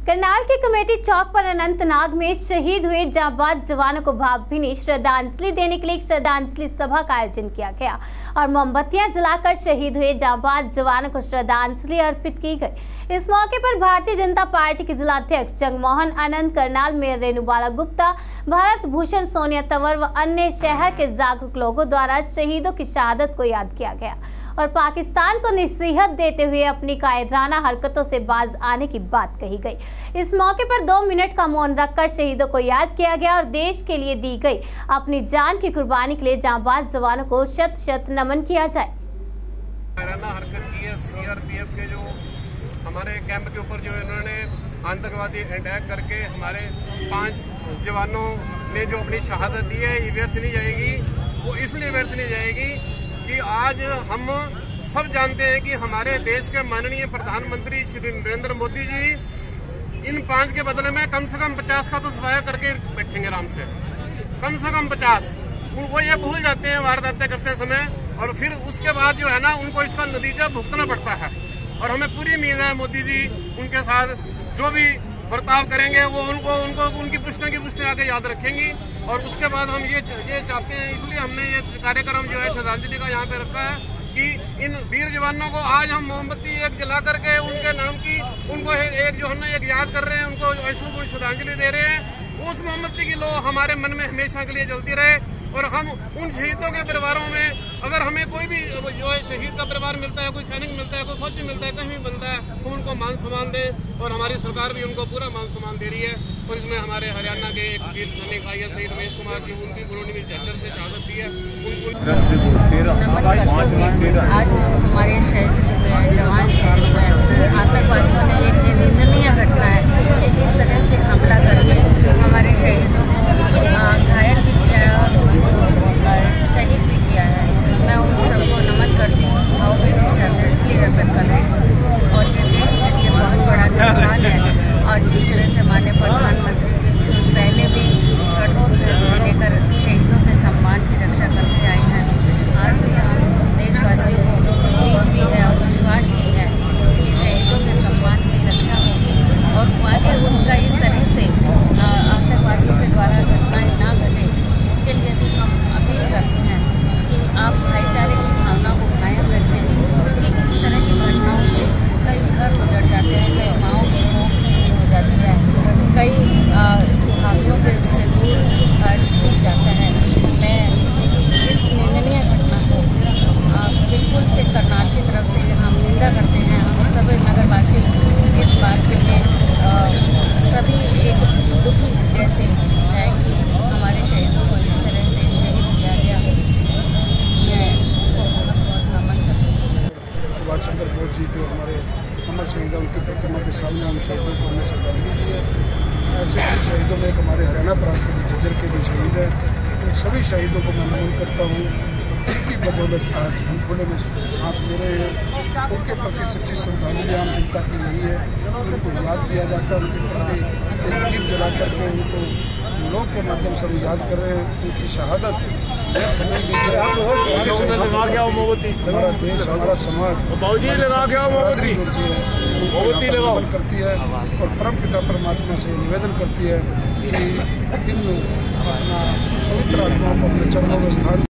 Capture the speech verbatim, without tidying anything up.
करनाल के कमेटी चौक पर अनंतनाग में शहीद हुए जांबाज जवानों को भावभीनी श्रद्धांजलि देने के लिए एक श्रद्धांजलि सभा का आयोजन किया गया और मोमबत्तियां जलाकर शहीद हुए जांबाज जवानों को श्रद्धांजलि अर्पित की गई। इस मौके पर भारतीय जनता पार्टी के जिलाध्यक्ष जगमोहन आनंद, करनाल मेयर रेणुबाला गुप्ता, भारत भूषण सोनिया तंवर व अन्य शहर के जागरूक लोगों द्वारा शहीदों की शहादत को याद किया गया और पाकिस्तान को नसीहत देते हुए अपनी कायराना हरकतों से बाज आने की बात कही गई। इस मौके पर दो मिनट का मौन रखकर शहीदों को याद किया गया और देश के लिए दी गई अपनी जान की कुर्बानी के लिए जांबाज जवानों को शत शत नमन किया जाए। कायराना हरकत की है सीआरपीएफ के जो हमारे कैंप के ऊपर जो इन्होंने आतंकवादी अटैक करके हमारे पांच जवानों ने जो अपनी शहादत दी है, ये व्यर्थ नहीं जाएगी। वो इसलिए व्यर्थ नहीं जाएगी कि आज हम सब जानते हैं कि हमारे देश के माननीय प्रधानमंत्री श्री नरेंद्र मोदी जी इन पांच के बदले में कम से कम पचास का तो सफाया करके बैठेंगे आराम से, कम से कम पचास। वो ये भूल जाते हैं वारदातें करते समय और फिर उसके बाद जो है ना उनको इसका नतीजा भुगतना पड़ता है। और हमें पूरी उम्मीद है मोदी जी उनके साथ जो भी बर्ताव करेंगे वो उनको उनको उनकी पुश्तें की पुश्तें आगे याद रखेंगी। और उसके बाद हम ये ये चाहते हैं, इसलिए हमने ये कार्यक्रम जो है श्रद्धांजलि का यहाँ पे रखा है कि इन वीर जवानों को आज हम मोमबत्ती एक जला करके उनके नाम की उनको एक जो हम एक याद कर रहे हैं, उनको अश्रुपूर्ण श्रद्धांजलि दे रहे हैं। उस मोमबत्ती की लो हमारे मन में हमेशा के लिए जलती रहे और हम उन शहीदों के परिवारों में अगर हमें कोई भी जो है शहीद का परिवार मिलता है, कोई सैनिक मिलता है, कोई फौजी मिलता है, कहीं भी मिलता है, तो उनको मान सम्मान दे और हमारी सरकार भी उनको पूरा मान सम्मान दे रही है। और इसमें हमारे हरियाणा के एक वीर सैनिक आई है शहीद रमेश कुमार जी, उनकी उन्होंने भी झज्जर से शहादत दी है। आज जो हमारे शहीद हुए हैं, जवान शहीद हुए हैं, आतंकवादियों ने एक निंदनीय घटना है कि इस तरह से हमला करके हमारे शहीदों को घायल भी किया है और उनको शहीद भी किया है। मैं उन सबको नमन करती हूँ, भावभीनी श्रद्धांजलि अर्पित कर रही हूँ। और ये देश के लिए बहुत बड़ा नुकसान है। और जिस तरह से माननीय प्रधानमंत्री जी पहले भी कठोर फैसले लेकर शहीदों के सम्मान की रक्षा करते आए हैं, आज भी हम देशवासियों को उम्मीद भी है और विश्वास भी है कि शहीदों के सम्मान की रक्षा होगी और आगे उनका इस तरह से आतंकवादियों के द्वारा घटनाएं ना घटे। इसके लिए भी हम अपील करते हैं कि आप भाईचारे की भावना को कायम रखें, क्योंकि इस तरह की घटनाओं से कई घर उजड़ जाते हैं, कई माँओं की भूख सीधी हो जाती है, कई सुहागनों के से दूर छूट जाता है। मैं इस निंदनीय घटना को बिल्कुल से करनाल की तरफ से हम निंदा करते हैं। हम सभी नगरवासी इस बात के लिए सभी एक दुखी जैसे है कि हमारे शहीदों को इस तरह से शहीद किया गया। मैं उनको बहुत बहुत नमन करती हूँ। सुभाष चंद्र बोस जी जो हमारे अमर शहीद है, उनकी प्रतिमा के सामने हम शहीदों को हमने श्रद्धांजलि दी है। ऐसे ही शहीदों में एक हमारे हरियाणा प्रांत के झज्जर के भी शहीद हैं। उन सभी शहीदों को मैं नमन करता हूँ। उनकी बदौलत आज हम खुले में सांस ले रहे हैं। उनके प्रति सच्ची श्रद्धांजलि आम जनता की यही है, उनको याद किया जाता है। उनके प्रति एक दीप जला करके उनको लोग के माध्यम से हम याद कर रहे हैं। उनकी शहादत हमारा देश, हमारा समाज करती है और परम पिता परमात्मा से निवेदन करती है कि इन अपना पवित्र आत्माओं को अपने चरणों में स्थान